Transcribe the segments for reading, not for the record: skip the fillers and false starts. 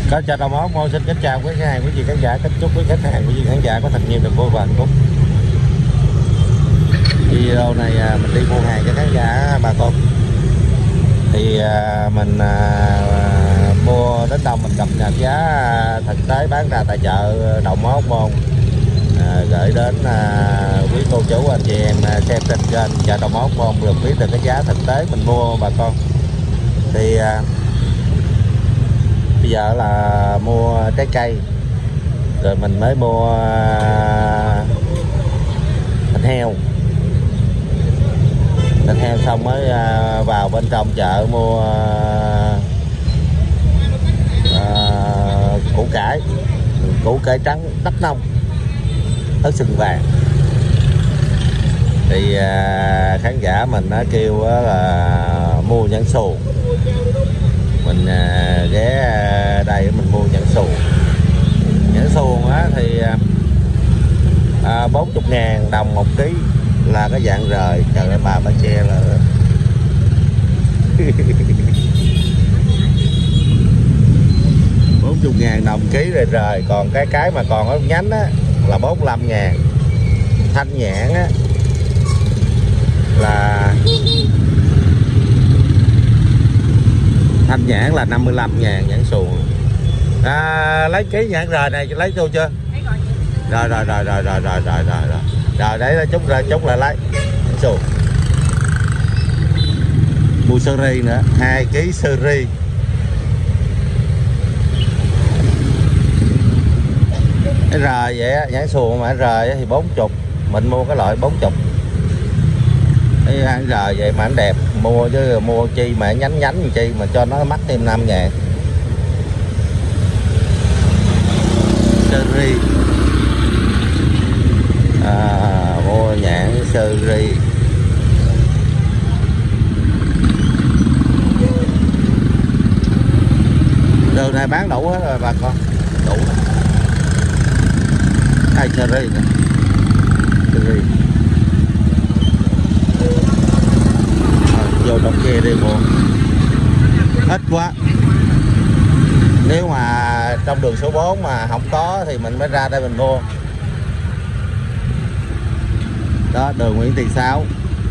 Có chợ Đầu Mối Mô xin kính chào quý khách hàng, quý vị khán giả, kính chúc quý khách hàng, quý vị khán giả có thật nhiều niềm vui và hạnh phúc. Video này mình đi mua hàng cho khán giả bà con. Thì mình mua đến đâu mình cập nhật giá thực tế bán ra tại chợ Đầu Mối Môn, gửi đến quý cô chú anh chị em xem trên kênh chợ Đầu Mối Môn được biết được cái giá thực tế mình mua bà con. Thì bây giờ là mua trái cây rồi mình mới mua thịt heo xong mới vào bên trong chợ mua củ cải trắng Đắk Nông, ớt sừng vàng. Thì khán giả mình nó kêu là mua nhãn xuồng, mình ghé đây mình mua nhãn xuồng. Nhãn xuồng á thì 40.000 đồng 1 ký, là cái dạng rời. Trời ơi, bà che là 40.000 đồng ký rời. Còn cái mà còn ở nhánh á là 45.000. Thanh nhãn á là 55.000 nhãn xuồng. Lấy ký nhãn rời này lấy tôi chưa? Rồi đấy, chút lại lấy nhãn xuồng. Mua sơ ri nữa, 2 kg sơ ri. Cái rời vậy á, nhãn xuồng mà rời thì 40, mình mua cái loại 40. Cái rời vậy mà anh đẹp, mua chứ mua chi mà nhánh chi mà cho nó mắc thêm 5.000. Sơ ri, mua nhãn sơ ri. Đường này bán đủ hết rồi bà con, đủ. Đây sơ ri nè, sơ ri. Vô trong kia đi mua, ít quá. Nếu mà trong đường số 4 mà không có thì mình mới ra đây mình mua. Đó, đường Nguyễn Thị Sáu.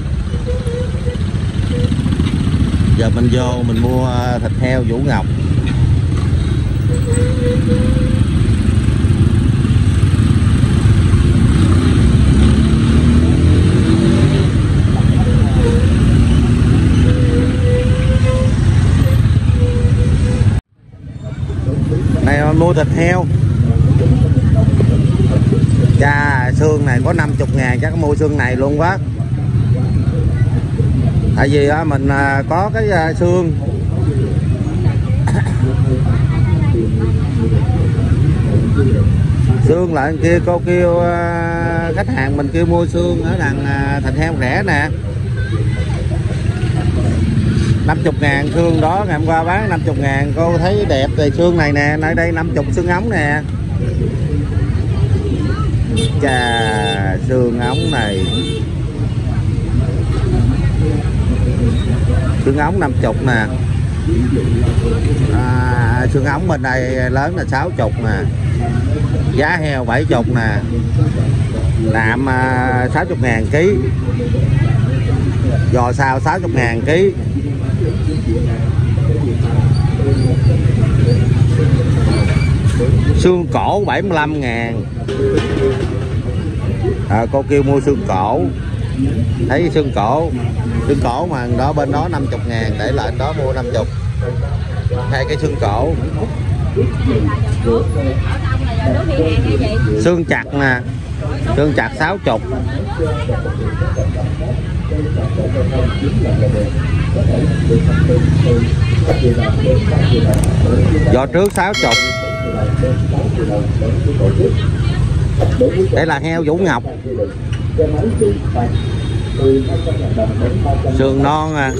Giờ mình vô mình mua thịt heo Vũ Ngọc. Này mua thịt heo. Chà, xương này có 50.000, chắc mua xương này luôn quá. Tại vì mình có cái xương xương lại kia. Cô kêu khách hàng mình kêu mua xương ở đằng thịt heo rẻ nè, 50.000 xương đó. Ngày hôm qua bán 50.000, cô thấy đẹp thì xương này nè, nơi đây 50 xương ống nè. Chà, xương ống này, xương ống 50 nè. Xương ống bên đây lớn là 60 nè. Giá heo 70 nè. Nạm 60.000 ký. Giò xào 60.000 ký. Xương cổ 75.000. Cô kêu mua xương cổ. Thấy xương cổ mà đó bên đó 50.000, để lại đó mua 50. 2 cái xương cổ. Xương chặt nè, xương chặt 60. Giò trước 60. Đây là heo Vũ Ngọc. Sườn non à.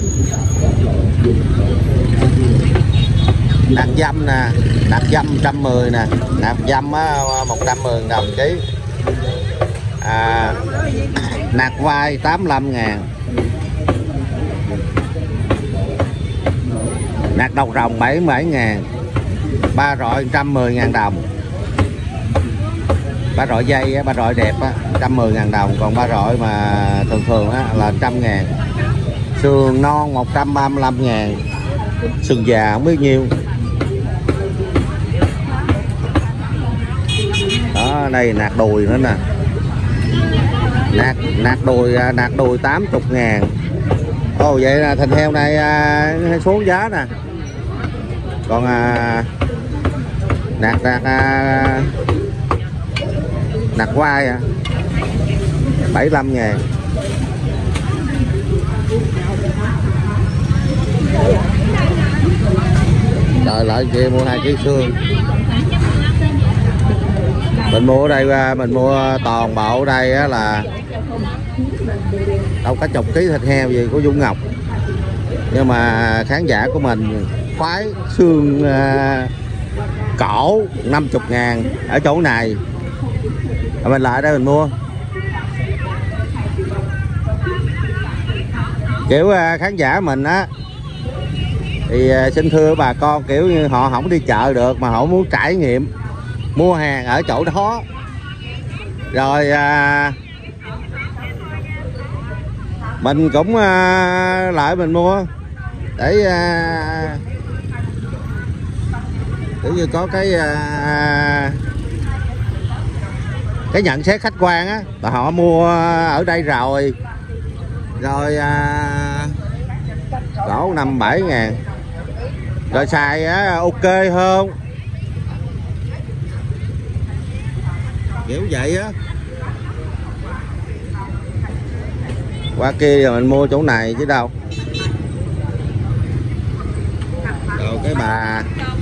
Nạc dăm nè, nạc dăm 110 nè, nạc dăm 110 đồng ký. Nạc vai 85.000. Nạc đầu rồng 77.000. Ba rọi 110.000 đồng. Ba rọi dây, ba rọi đẹp á 110.000 đồng. Còn ba rọi mà thường thường á là 100.000. Sườn non 135.000. Sườn già không biết nhiêu. Đó, đây nạc đùi nữa nè. Nạc đùi 80.000. Ồ vậy là thịt heo này xuống giá nè. Còn nạc quai 75.000. Rồi lại kia mua 2 kg xương. Mình mua ở đây, mình mua toàn bộ ở đây á là đâu có chục ký thịt heo gì của Dung Ngọc. Nhưng mà khán giả của mình khoái xương cổ 50.000 ở chỗ này. Rồi mình lại đây mình mua. Kiểu khán giả mình á thì xin thưa bà con, kiểu như họ không đi chợ được mà họ muốn trải nghiệm mua hàng ở chỗ đó. Rồi mình cũng lại mình mua để kiểu như có cái nhận xét khách quan á, là họ mua ở đây rồi cỡ 5-7 ngàn rồi xài á ok hơn, kiểu vậy á. Qua kia rồi mình mua chỗ này chứ đâu. Rồi cái bà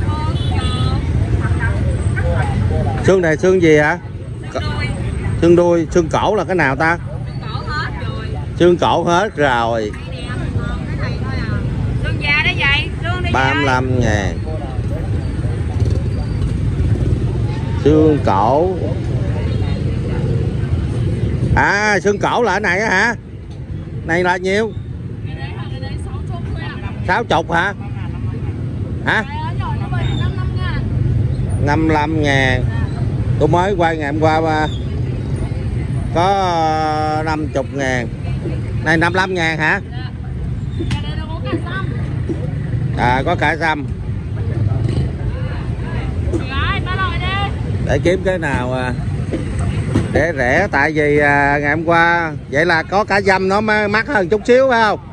xương này xương gì hả? Xương đuôi, xương cổ là cái nào ta? Xương cổ hết rồi. Xương da đó vậy, xương đi 35.000. Xương cổ. À xương cổ là cái này á hả? Này là nhiêu? 60 hả? Hả? 55.000. Tôi mới quay ngày hôm qua mà có 50.000. Này 55.000 hả? À có cải xăm. Để kiếm cái nào để rẻ, tại vì ngày hôm qua vậy là có cả dăm nó mắc hơn chút xíu phải không?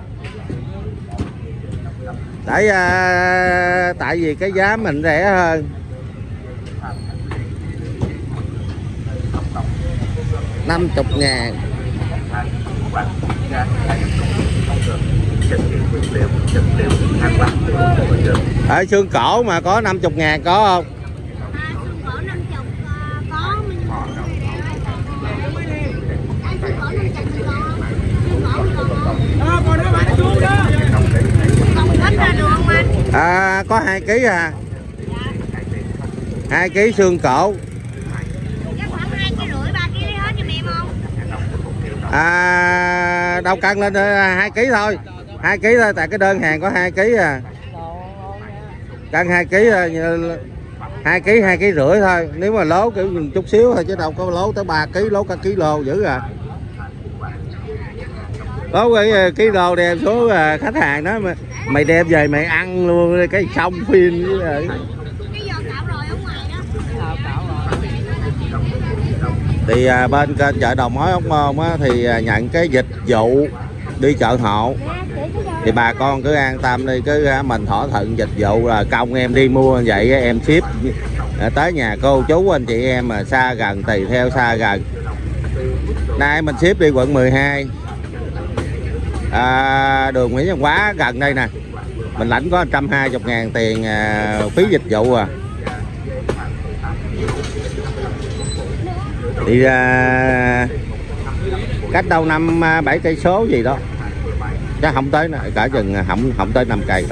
Tại vì cái giá mình rẻ hơn. 50.000. Ở xương cổ mà có 50.000 có không? xương cổ 50 có. À có 2 kg à? 2 kg xương cổ. Chắc khoảng 2,5 kg 3 kg hết cho em không? À đâu cân lên 2 kg thôi. 2 kg thôi, tại cái đơn hàng có 2 kg à. Cân 2 kg thôi, 2 kg 2,5 kg thôi. Nếu mà lố kiểu chút xíu thôi chứ đâu có lố tới 3 kg, lố cả kilo dữ à. Lố cái kilo đem số khách hàng đó mà mày đem về mày ăn luôn cái xong phim với rồi. Thì bên kênh chợ đầu mối Hóc Môn á, thì nhận cái dịch vụ đi chợ hộ. Thì bà con cứ an tâm đi, cứ mình thỏa thuận dịch vụ là công em đi mua vậy em ship tới nhà cô chú anh chị em, mà xa gần tùy theo xa gần. Nay mình ship đi quận 12 đường Nguyễn Văn Quá gần đây nè, mình lãnh có 120.000 tiền phí dịch vụ à. Đi cách đâu 5-7 cây số gì đó, chắc không tới cả chừng không tới 5 cây đâu,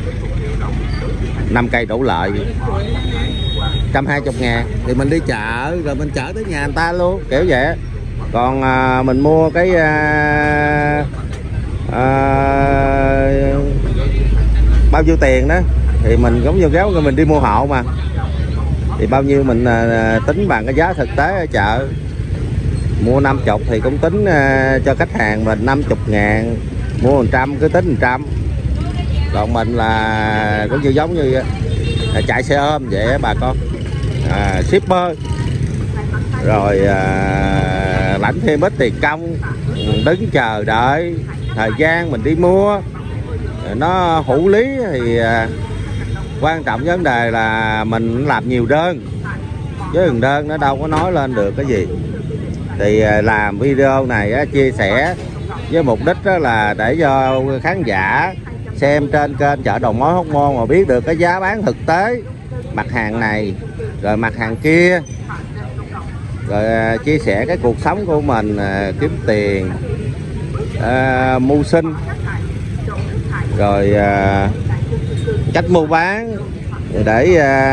5 cây đổ lại 120.000 thì mình đi chợ rồi mình chở tới nhà người ta luôn, kiểu vậy. Còn mình mua cái bao nhiêu tiền đó thì mình giống như kéo mình đi mua hộ mà, thì bao nhiêu mình tính bằng cái giá thực tế ở chợ. Mua 50 thì cũng tính cho khách hàng mình 50.000, mua 100 cứ tính 100. Còn mình là cũng như giống như chạy xe ôm vậy bà con, shipper, rồi lãnh thêm ít tiền công, đứng chờ đợi thời gian mình đi mua nó hữu lý. Thì quan trọng vấn đề là mình làm nhiều đơn, chứ từng đơn nó đâu có nói lên được cái gì. Thì làm video này á, chia sẻ với mục đích đó là để cho khán giả xem trên kênh Chợ Đầu Mối Hóc Môn mà biết được cái giá bán thực tế mặt hàng này rồi mặt hàng kia, rồi chia sẻ cái cuộc sống của mình, kiếm tiền, mưu sinh, rồi cách mua bán để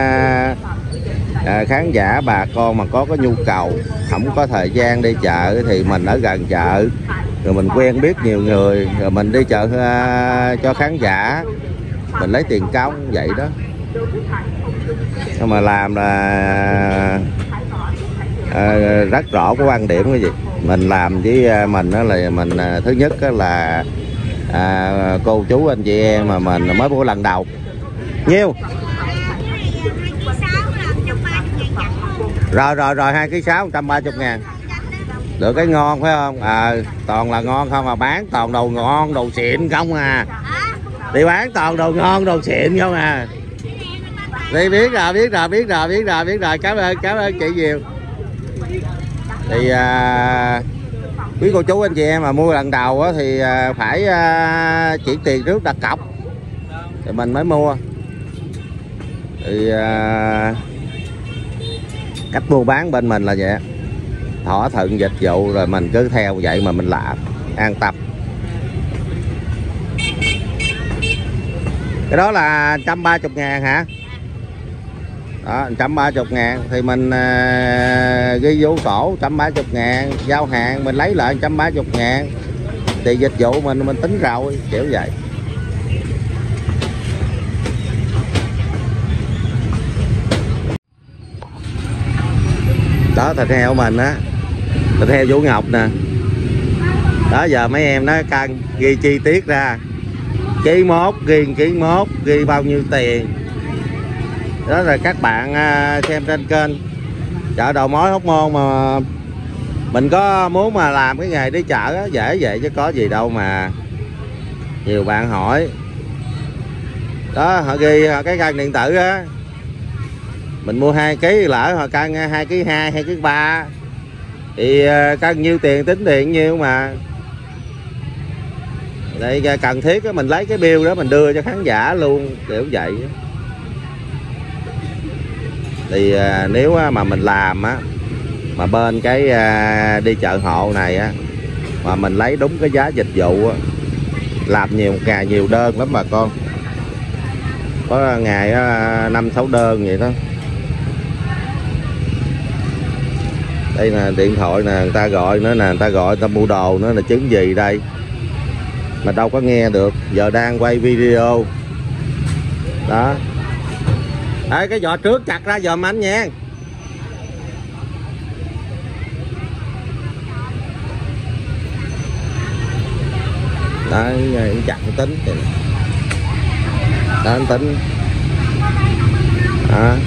khán giả bà con mà có cái nhu cầu không có thời gian đi chợ thì mình ở gần chợ, rồi mình quen biết nhiều người, rồi mình đi chợ cho khán giả, mình lấy tiền công vậy đó. Nhưng mà làm là rất rõ cái quan điểm cái gì mình làm với mình đó là mình thứ nhất đó là cô chú anh chị em mà mình mới mua lần đầu nhiêu rồi 2,6 kg 130.000 được cái ngon phải không? Toàn là ngon không, mà bán toàn đồ ngon đồ xịn không à, đi bán toàn đồ ngon đồ xịn không à. Đi biết rồi, cảm ơn chị nhiều. Thì quý cô chú anh chị em mà mua lần đầu á, thì phải chuyển tiền trước đặt cọc thì mình mới mua. Thì cách mua bán bên mình là vậy, thỏa thuận dịch vụ rồi mình cứ theo vậy mà mình làm an tâm. Cái đó là 130.000 hả? Đó, 130.000 thì mình ghi vô sổ 130.000, giao hàng mình lấy lại 130.000, thì dịch vụ mình tính rồi, kiểu vậy. Đó, thịt heo mình á, thịt heo Vũ Ngọc nè. Đó, giờ mấy em nó cân ghi chi tiết ra, ký mốt, ghi bao nhiêu tiền. Đó là các bạn xem trên kênh Chợ Đầu Mối Hóc Môn mà mình có muốn mà làm cái nghề đi chợ á, dễ vậy chứ có gì đâu mà nhiều bạn hỏi. Đó, họ ghi cái cân điện tử á, mình mua 2 kg lỡ họ cân 2,2 kg 2,3 kg thì cân nhiêu tiền tính tiền nhiêu mà. Đây cần thiết á, mình lấy cái bill đó mình đưa cho khán giả luôn, kiểu vậy. Thì nếu mà mình làm á, mà bên cái đi chợ hộ này á, mà mình lấy đúng cái giá dịch vụ á, làm nhiều ngày nhiều đơn lắm bà con, có ngày 5-6 đơn vậy đó. Đây là điện thoại nè, người ta gọi nữa nè, người ta gọi người ta mua đồ nữa là chứng gì đây mà đâu có nghe được, giờ đang quay video đó. Ê, cái giò trước chặt ra giùm anh nha. Đấy, chặt tính đó, anh tính đó.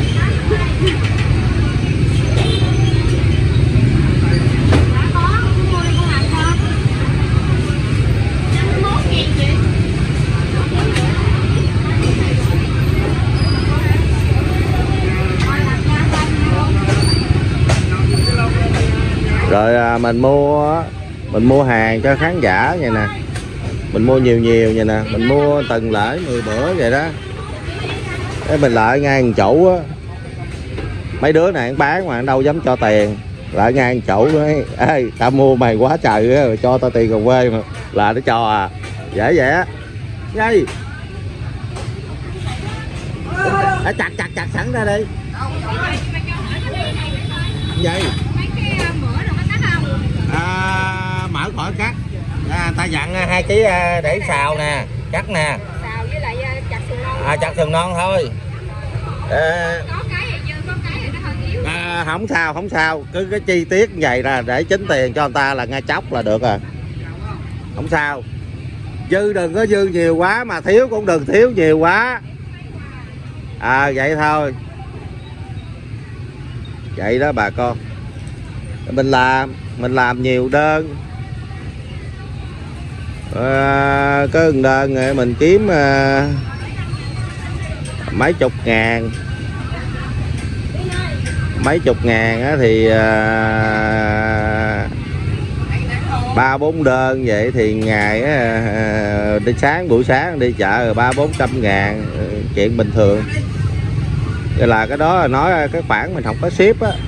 Rồi mình mua hàng cho khán giả vậy nè, mình mua nhiều vậy nè, mình mua từng lễ 10 bữa vậy đó. Cái mình lại ngay thằng chủ á, mấy đứa này bán mà đâu dám cho tiền, lại ngay thằng chủ nói ê tao mua mày quá trời á, rồi cho tao tiền còn quê mà là nó cho à, dễ vậy á. Ngay chặt sẵn ra đi vậy. Mở khỏi cắt, ta dặn 2 kg để xào nè, cắt nè, xào với lại chặt sườn non. chặt sừng non thôi. Không sao, cứ cái chi tiết như vậy là để tính tiền cho người ta là ngay chóc là được rồi, không sao. Dư đừng có dư nhiều quá, mà thiếu cũng đừng thiếu nhiều quá. Vậy thôi, vậy đó bà con. Mình làm nhiều đơn, có đơn rồi mình kiếm mấy chục ngàn á, thì 3-4 đơn vậy thì ngày đi buổi sáng đi chợ 300-400 ngàn, chuyện bình thường. Vậy là cái đó là nói cái khoản mình không có ship á,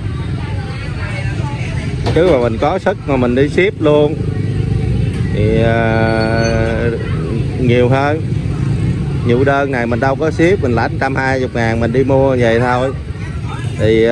chứ mà mình có sức mà mình đi ship luôn thì nhiều hơn. Nhiều đơn này mình đâu có ship, mình lãnh 120 ngàn mình đi mua vậy thôi, thì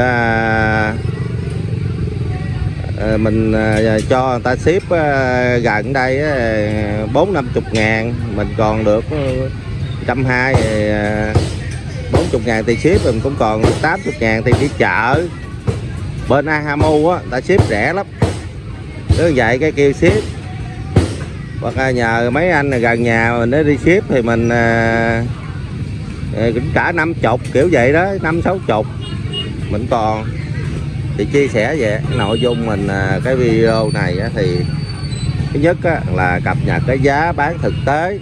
mình cho người ta ship gần đây 40-50 ngàn, mình còn được 120, 40 ngàn tiền ship, mình cũng còn 80 ngàn tiền đi chợ. Bên Ahamu á, ta ship rẻ lắm, cứ vậy cái kêu ship, hoặc là nhờ mấy anh gần nhà mình để đi ship thì mình cũng cả 50 kiểu vậy đó, 50-60 mình còn. Thì chia sẻ về nội dung mình cái video này á, thì thứ nhất á, là cập nhật cái giá bán thực tế.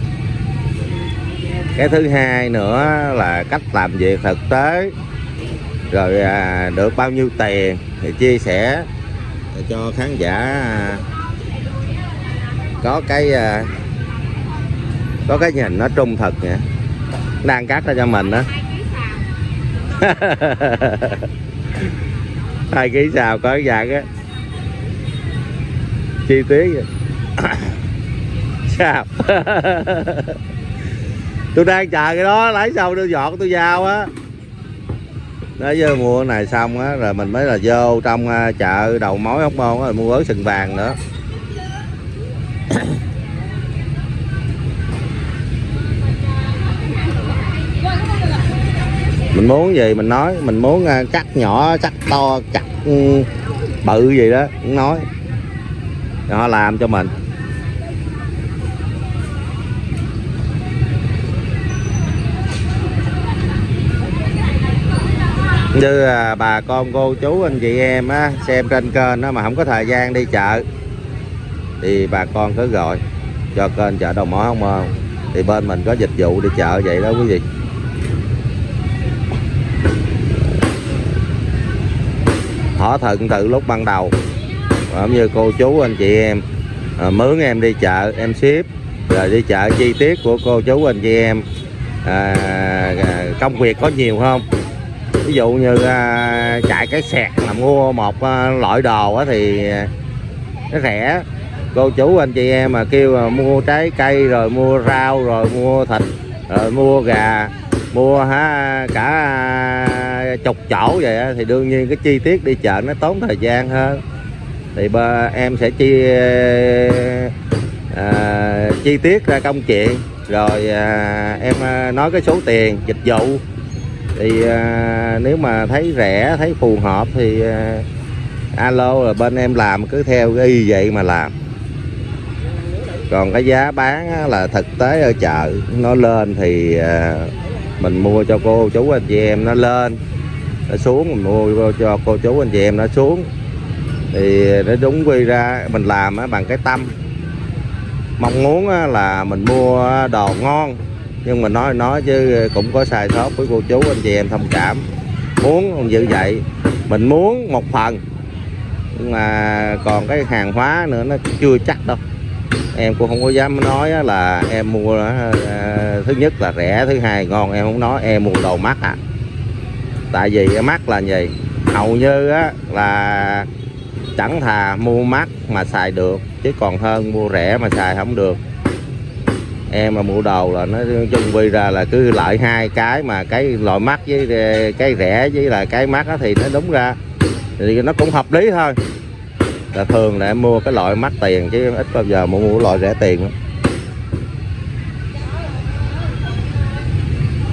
Cái thứ hai nữa là cách làm việc thực tế, rồi được bao nhiêu tiền thì chia sẻ cho khán giả có cái nhìn nó trung thực nha, đang cắt ra cho mình đó. 2 kg xào có cái dạng á, chi tiết vậy. Sao? Tôi đang chờ cái đó lấy xong tôi dọn tôi giao á. Nói với mua này xong á rồi mình mới là vô trong chợ đầu mối Hóc Môn rồi mua ớt sừng vàng nữa. Mình muốn gì mình nói, mình muốn cắt nhỏ, cắt to, cắt bự gì đó cũng nói, họ làm cho mình. Như bà con cô chú anh chị em á, xem trên kênh đó mà không có thời gian đi chợ thì bà con cứ gọi cho kênh chợ đầu mối Hóc Môn, thì bên mình có dịch vụ đi chợ vậy đó quý vị. Thỏa thuận từ lúc ban đầu, cũng như cô chú anh chị em mướn em đi chợ em ship, rồi đi chợ chi tiết của cô chú anh chị em công việc có nhiều không. Ví dụ như chạy cái sẹt mà mua một loại đồ á thì nó rẻ. Cô chú anh chị em mà kêu mà mua trái cây, rồi mua rau, rồi mua thịt, rồi mua gà, mua cả chục chỗ vậy á, thì đương nhiên cái chi tiết đi chợ nó tốn thời gian hơn. Thì em sẽ chi tiết ra công chuyện, rồi em nói cái số tiền dịch vụ. Thì nếu mà thấy rẻ, thấy phù hợp thì alo, là bên em làm cứ theo cái y vậy mà làm. Còn cái giá bán là thực tế ở chợ nó lên thì mình mua cho cô chú anh chị em nó lên, nó xuống mình mua cho cô chú anh chị em nó xuống. Thì nó đúng quy ra mình làm bằng cái tâm, mong muốn là mình mua đồ ngon, nhưng mà nói chứ cũng có sai sót với cô chú anh chị em thông cảm. Muốn không như vậy, mình muốn một phần, nhưng mà còn cái hàng hóa nữa nó chưa chắc đâu. Em cũng không có dám nói là em mua thứ nhất là rẻ, thứ hai ngon. Em không nói em mua đồ mắc à. Tại vì cái mắc là gì, hầu như là chẳng thà mua mắc mà xài được, chứ còn hơn mua rẻ mà xài không được. Em mà mua đồ là nó chung quy ra là cứ lợi hai cái, mà cái loại mắc với cái rẻ với là cái mắc thì nó đúng ra thì nó cũng hợp lý thôi. Là thường là em mua cái loại mắc tiền, chứ ít bao giờ mua loại rẻ tiền lắm.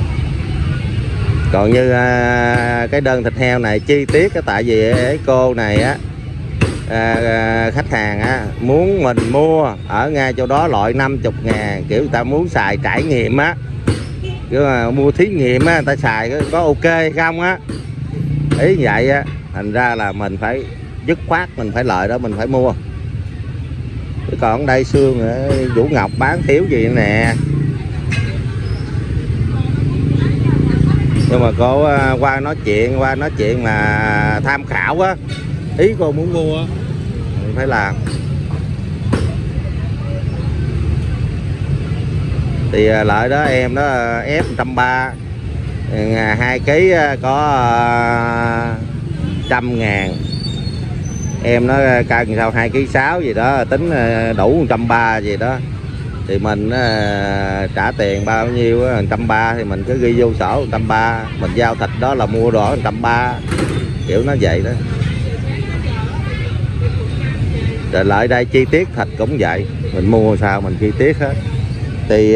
Còn như cái đơn thịt heo này chi tiết á, tại vì cái cô này á khách hàng á muốn mình mua ở ngay chỗ đó loại 50.000, kiểu người ta muốn xài trải nghiệm á, kiểu mua thí nghiệm á, người ta xài có ok hay không á, ý vậy á. Thành ra là mình phải dứt khoát, mình phải lợi đó, mình phải mua. Chứ còn đây xương Vũ Ngọc bán thiếu gì nè. Nhưng mà cô qua nói chuyện mà tham khảo á, ý cô muốn mua mình phải làm. Thì lợi đó em đó ép 130, 2 kg có 100.000. Em nó cân sao 2,6 kg gì đó, tính đủ 130 gì đó. Thì mình trả tiền bao nhiêu 130 thì mình cứ ghi vô sổ 130, mình giao thịt đó là mua đồ 130, kiểu nó vậy đó. Rồi lại đây chi tiết thịt cũng vậy, mình mua sao mình chi tiết hết. Thì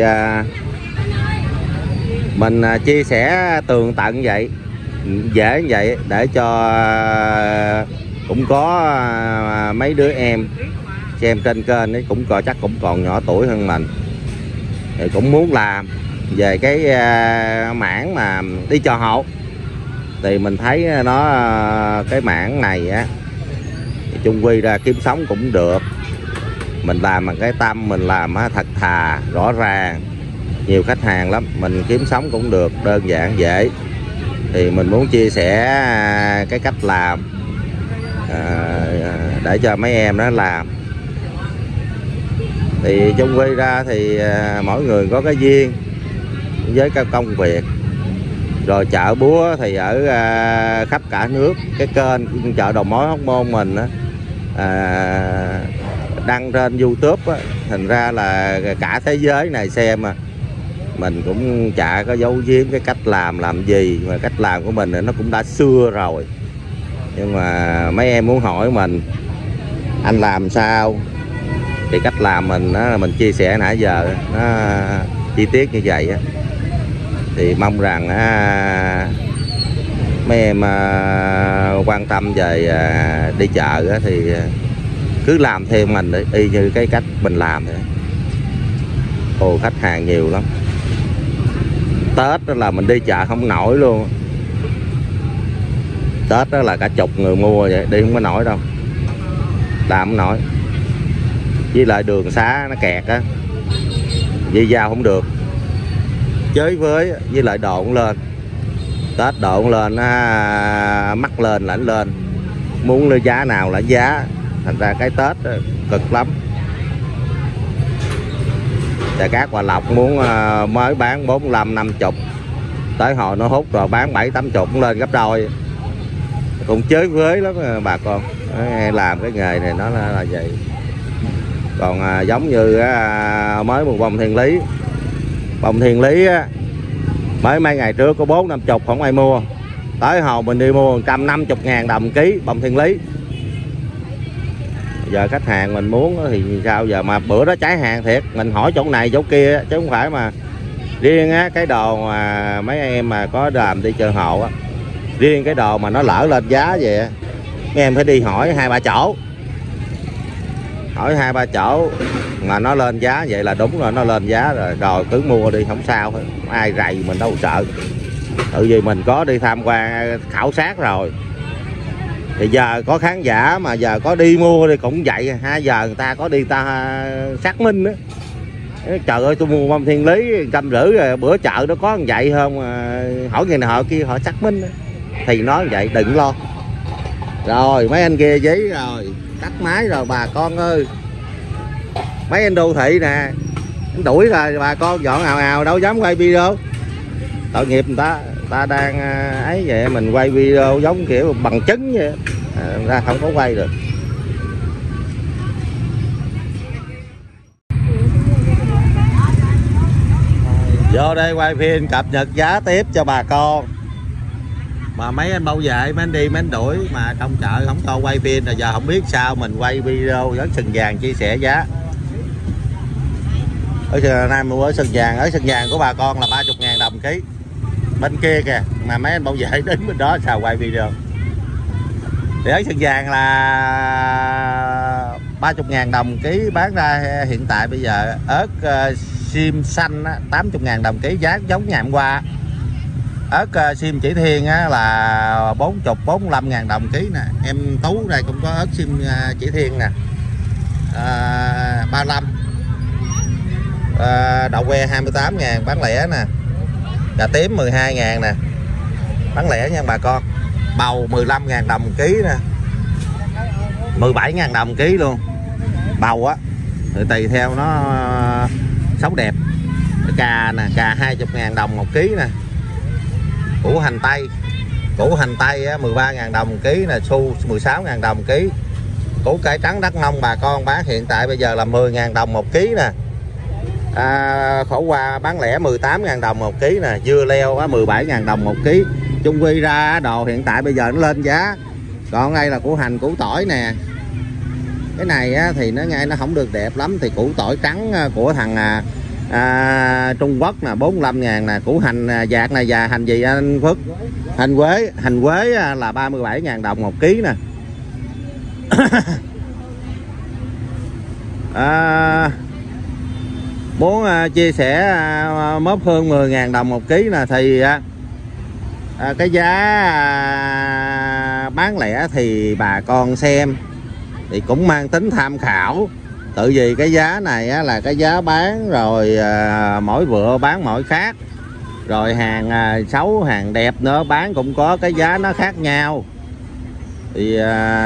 mình chia sẻ tường tận vậy, dễ như vậy để cho cũng có mấy đứa em xem trên kênh ấy cũng coi chắc cũng còn nhỏ tuổi hơn mình, thì cũng muốn làm về cái mảng mà đi chợ hộ. Thì mình thấy nó cái mảng này á, chung quy ra kiếm sống cũng được. Mình làm bằng cái tâm, mình làm thật thà rõ ràng, nhiều khách hàng lắm, mình kiếm sống cũng được, đơn giản dễ. Thì mình muốn chia sẻ cái cách làm để cho mấy em nó làm. Thì chung quy ra thì mỗi người có cái duyên với cái công việc. Rồi chợ búa thì ở khắp cả nước. Cái kênh chợ đầu mối Hóc Môn mình á, đăng trên YouTube á, thành ra là cả thế giới này xem mà. Mình cũng chả có giấu giếm cái cách làm gì, mà cách làm của mình nó cũng đã xưa rồi. Nhưng mà mấy em muốn hỏi mình anh làm sao, thì cách làm mình chia sẻ nãy giờ nó chi tiết như vậy á. Thì mong rằng mấy em quan tâm về đi chợ á, thì cứ làm theo mình y như cái cách mình làm vậy. Ồ, khách hàng nhiều lắm. Tết đó là mình đi chợ không nổi luôn. Tết đó là cả chục người mua vậy, đi không có nổi đâu, làm không nổi. Với lại đường xá nó kẹt á, dây dao không được, chơi với lại độ cũng lên. Tết độ cũng lên, mắc lên lãnh lên, muốn lên giá nào là giá. Thành ra cái Tết cực lắm. Chợ Cát Hòa Lộc muốn mới bán 45-50, tới hồi nó hút rồi bán 70-80 cũng lên gấp đôi. Cũng chơi với lắm bà con. Làm cái nghề này nó là vậy. Còn giống như mới một bông Thiên Lý. Bông Thiên Lý á, mới mấy ngày trước có 40-50 không ai mua. Tới hồi mình đi mua 150.000 đồng ký bông Thiên Lý. Giờ khách hàng mình muốn thì sao giờ, mà bữa đó cháy hàng thiệt. Mình hỏi chỗ này chỗ kia chứ không phải mà riêng á, cái đồ mà mấy em mà có làm đi chợ hộ á, riêng cái đồ mà nó lỡ lên giá vậy mấy em phải đi hỏi 2-3 chỗ, hỏi 2-3 chỗ mà nó lên giá vậy là đúng rồi, nó lên giá rồi cứ mua đi không sao hết. Ai rầy mình đâu sợ, tự vì mình có đi tham quan khảo sát rồi. Thì giờ có khán giả mà giờ có đi mua thì cũng vậy. 2 giờ người ta có đi ta xác minh đó. Trời ơi, tôi mua bông Thiên Lý 150 rồi, bữa chợ nó có vậy không, hỏi người nào họ kia họ xác minh đó. Thì nói vậy đừng lo. Rồi mấy anh kia giấy rồi cắt máy rồi bà con ơi. Mấy anh đô thị nè đuổi rồi bà con dọn ào ào, đâu dám quay video. Tội nghiệp người ta đang ấy vậy, mình quay video giống kiểu bằng chứng vậy, ra không có quay được. Vô đây quay phim cập nhật giá tiếp cho bà con. Mà mấy anh bảo vệ, mấy anh đi mấy anh đuổi, mà trong chợ không cho quay phim, là giờ không biết sao mình quay video với Sừng Vàng chia sẻ giá. Ở Nam mua ở Sừng Vàng của bà con là 30.000 đồng ký. bên kia kìa, mà mấy anh bảo vệ đến bên đó sao quay video. Thì ớt Sơn Giang là 30.000 đồng ký bán ra hiện tại bây giờ. Ớt sim xanh 80.000 đồng ký, giá giống ngày hôm qua. Ớt sim Chỉ Thiên là 45.000 đồng ký nè. Em Tú đây cũng có ớt sim Chỉ Thiên nè, 35. Đậu que 28.000 bán lẻ nè. Cà tím 12.000 nè, bán lẻ nha bà con. Bầu 15.000 đồng ký nè, 17.000 đồng ký luôn. Bầu á thì tùy theo nó sống đẹp. Cà nè, cà 20.000 đồng 1 ký nè. Củ hành tây, 13.000 đồng ký nè. Su 16.000 đồng ký. Củ cải trắng Đắk Nông bà con bán hiện tại bây giờ là 10.000 đồng 1 ký nè. Khổ qua bán lẻ 18.000 đồng 1 ký nè. Dưa leo 17.000 đồng 1 ký. Chung quy ra đồ hiện tại bây giờ nó lên giá. Còn đây là củ hành, củ tỏi nè. Cái này thì nó nghe nó không được đẹp lắm. Thì củ tỏi trắng của thằng Trung Quốc nè 45.000 nè. Củ hành dạt này và hành gì anh Phước? Hành quế là 37.000 đồng 1 ký nè. Muốn chia sẻ mớp hương 10.000 đồng 1 ký nè. Thì cái giá bán lẻ thì bà con xem thì cũng mang tính tham khảo. Tự vì cái giá này là cái giá bán rồi, mỗi vựa bán mỗi khác. Rồi hàng xấu hàng đẹp nữa bán cũng có cái giá nó khác nhau. Thì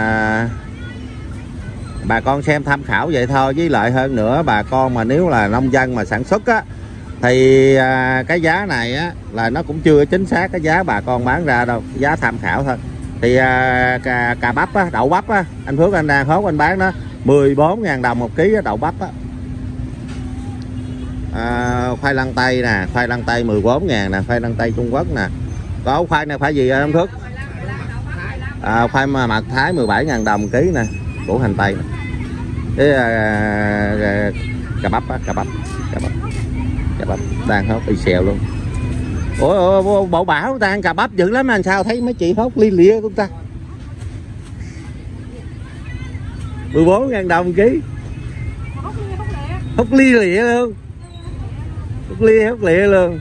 bà con xem tham khảo vậy thôi. Với lại hơn nữa bà con mà nếu là nông dân mà sản xuất á, thì cái giá này á là nó cũng chưa chính xác cái giá bà con bán ra đâu, giá tham khảo thôi. Thì cà bắp á, đậu bắp á, anh Phước anh đang hốt anh bán nó 14.000 đồng 1 ký đậu bắp á. Khoai lang tây nè, khoai lang tây 14.000 nè, khoai lang tây Trung Quốc nè. Có khoai này phải gì anh Phước? Khoai mật Thái 17.000 đồng ký nè. Củ hành tây nè. Cái cà bắp á, cà bắp đang hốt y xèo luôn. Ủa bộ bảo ta ăn cà bắp dữ lắm anh, sao thấy mấy chị hốt lia lịa của ta. 14.000 đồng ký. Hốt lia lịa luôn. Hốt lia luôn.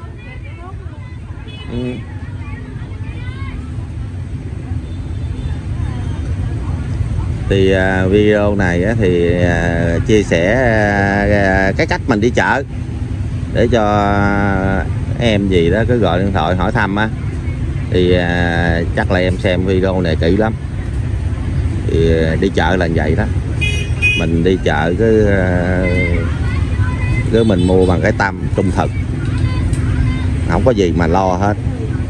Thì video này thì chia sẻ cái cách mình đi chợ để cho em gì đó cứ gọi điện thoại hỏi thăm á. Thì chắc là em xem video này kỹ lắm. Thì đi chợ là vậy đó. Mình đi chợ cứ mình mua bằng cái tâm trung thực, không có gì mà lo hết.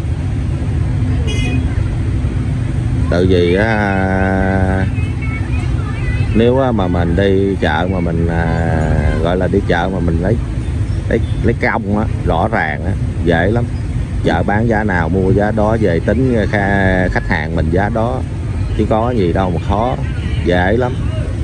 Tự vì nếu mà mình đi chợ mà mình gọi là đi chợ mà mình lấy công á, rõ ràng á, dễ lắm. Chợ bán giá nào mua giá đó, về tính khách hàng mình giá đó, chứ có gì đâu mà khó, dễ lắm.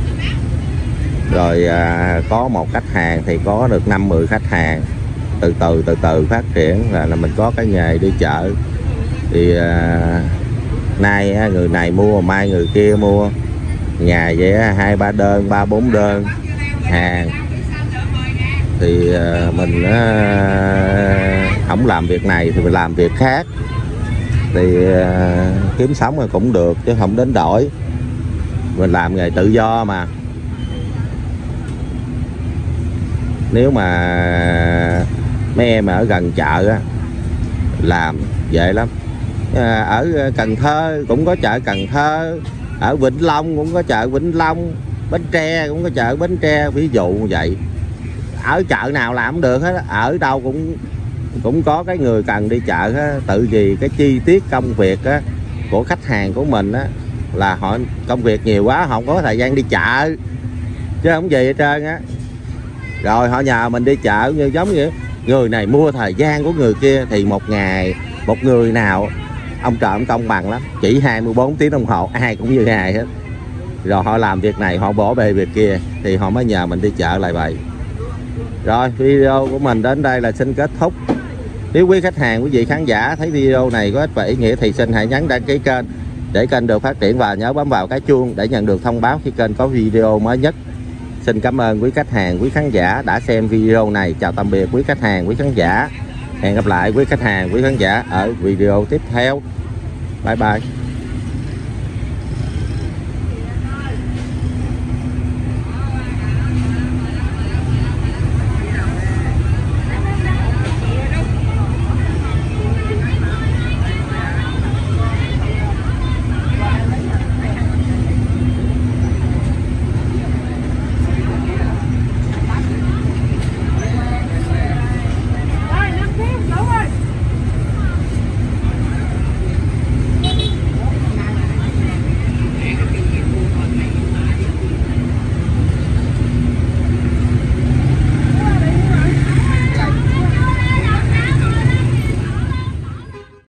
Rồi có một khách hàng thì có được 5-10 khách hàng, từ từ phát triển là mình có cái nghề đi chợ. Thì nay người này mua, mai người kia mua, ngày vậy 2-3 đơn, 3-4 đơn hàng. Thì mình không làm việc này thì mình làm việc khác, thì kiếm sống rồi cũng được chứ không đến đổi. Mình làm nghề tự do mà. Nếu mà mấy em ở gần chợ á, làm dễ lắm. Ở Cần Thơ cũng có chợ Cần Thơ, ở Vĩnh Long cũng có chợ Vĩnh Long, Bến Tre cũng có chợ Bến Tre, ví dụ như vậy. Ở chợ nào làm cũng được hết, ở đâu cũng có cái người cần đi chợ hết. Tự vì cái chi tiết công việc á, của khách hàng của mình á, là họ công việc nhiều quá, họ không có thời gian đi chợ chứ không gì hết trơn á. Rồi họ nhờ mình đi chợ, như giống như người này mua thời gian của người kia. Thì một ngày một người nào ông trời ông công bằng lắm, chỉ 24 tiếng đồng hồ ai cũng như ai hết. Rồi họ làm việc này, họ bỏ bê việc kia, thì họ mới nhờ mình đi chợ lại vậy. Rồi video của mình đến đây là xin kết thúc. Nếu quý khách hàng, quý vị khán giả thấy video này có ích và ý nghĩa thì xin hãy nhấn đăng ký kênh để kênh được phát triển và nhớ bấm vào cái chuông để nhận được thông báo khi kênh có video mới nhất. Xin cảm ơn quý khách hàng, quý khán giả đã xem video này. Chào tạm biệt quý khách hàng, quý khán giả. Hẹn gặp lại quý khách hàng, quý khán giả ở video tiếp theo. Bye bye.